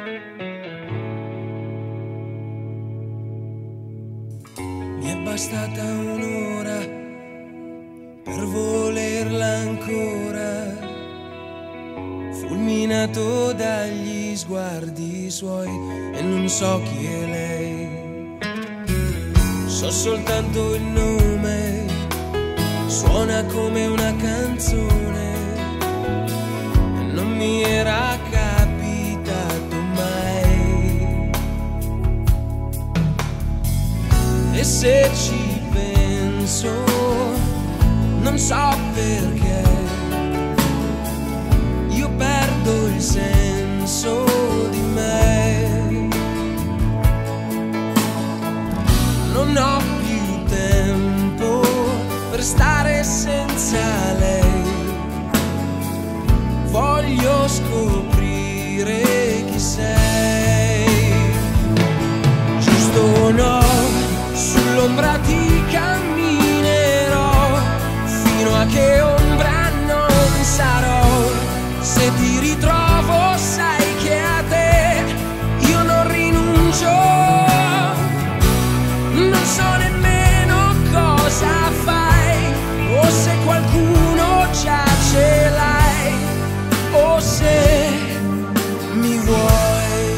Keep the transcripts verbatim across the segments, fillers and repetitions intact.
Mi è bastata un'ora per volerla ancora, fulminato dagli sguardi suoi, e non so chi è lei. So soltanto il nome, suona come una canzone, e non mi era capitato mai. E se ci penso, non so perché io perdo il senso di me. Non ho più tempo per stare senza lei. Voglio scoprire chi sei. Giusto o no, sull'ombra ti camminerò, fino a che ombra non sarò. Se ti ritrovo sai che a te io non rinuncio. Non so nemmeno cosa fai, o se qualcuno già ce l'hai, o se mi vuoi.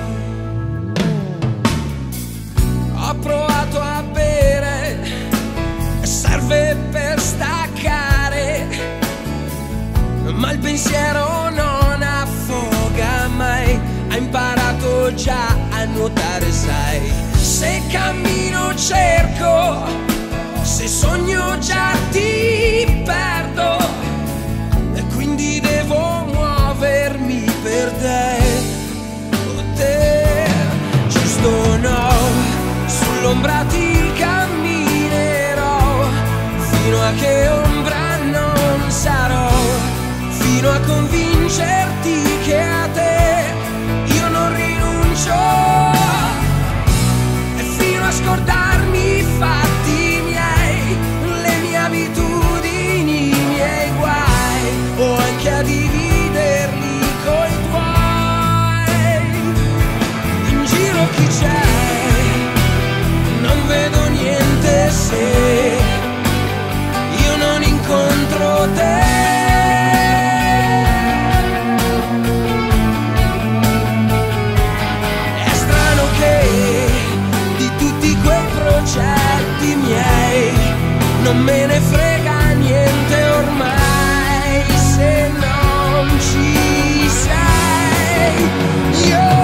Ho provato a bere, serve per staccare, ma il pensiero non affoga mai. Ha imparato già a nuotare, sai. Se cammino cerco, se sogno già ti perdo, e quindi devo muovermi per te, oh te. Giusto o no, sull'ombra ti camminerò, fino a che ombra non sarò, fino a convincerti che a te io non rinuncio, e fino a scordarmi i fatti miei, le mie abitudini, i miei guai, o anche a dividerli coi tuoi. In giro chi c'è? Non vedo niente se io non incontro te. È strano che di tutti quei progetti miei non me ne frega niente ormai, se non ci sei. Io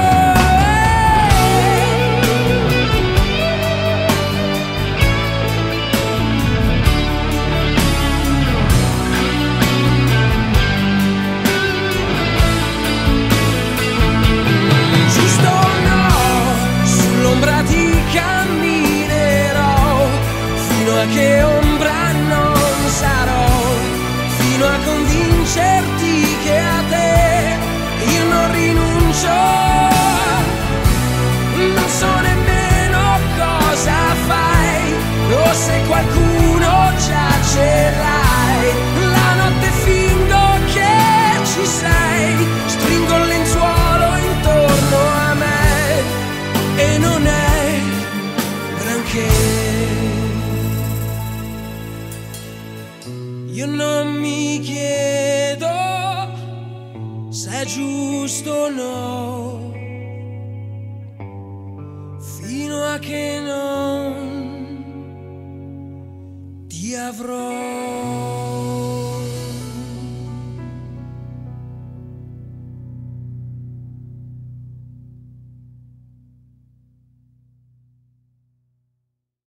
che ombra non sarò, fino a convincerti che a te io non rinuncio. Non so nemmeno cosa fai, o se qualcuno già ce l'hai. La notte fingo che ci sei, stringo il lenzuolo intorno a me, e non è granché. Io non mi chiedo se è giusto o no, fino a che non ti avrò.